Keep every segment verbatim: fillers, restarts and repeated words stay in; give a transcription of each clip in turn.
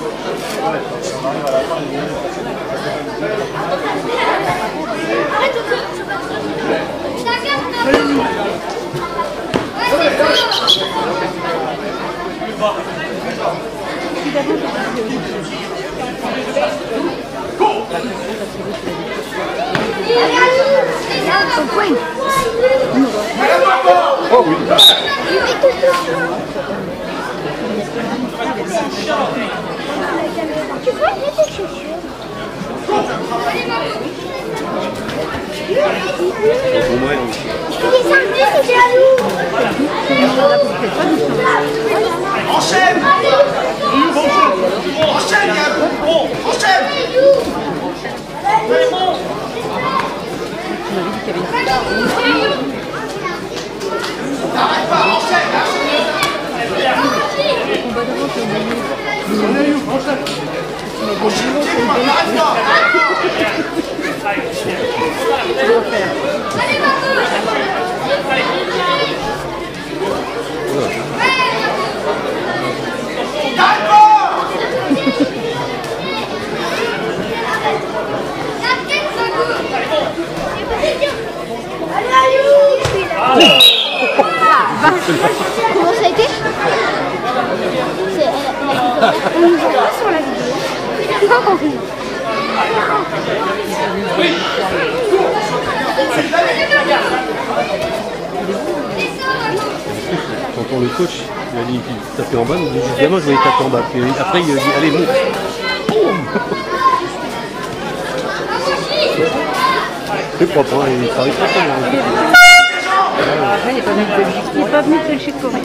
Oh oui. Tu peux mettre tes chaussures? Pour moi, Il est sympa, c'est jaloux. Enchaîne. Enchaîne, bon, enchaîne. Allez, bon. N'arrête pas, enchaîne, Comment ça a été? C'est on nous voit sur la vidéo. J'ai pas compris. Quand le coach il a dit qu'il tapait en bas, il dit justement je voulais taper en bas. Puis après il a dit allez monte. C'est propre, hein, il travaille pas bien. Après, il n'est pas venu de Belgique. Il n'est pas venu de Belgique pour rien.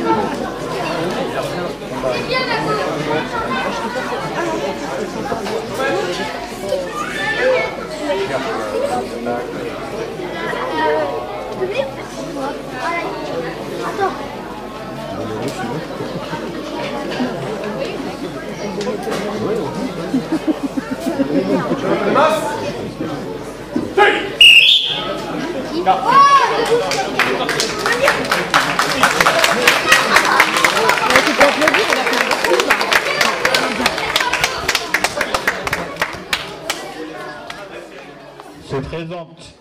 Se présente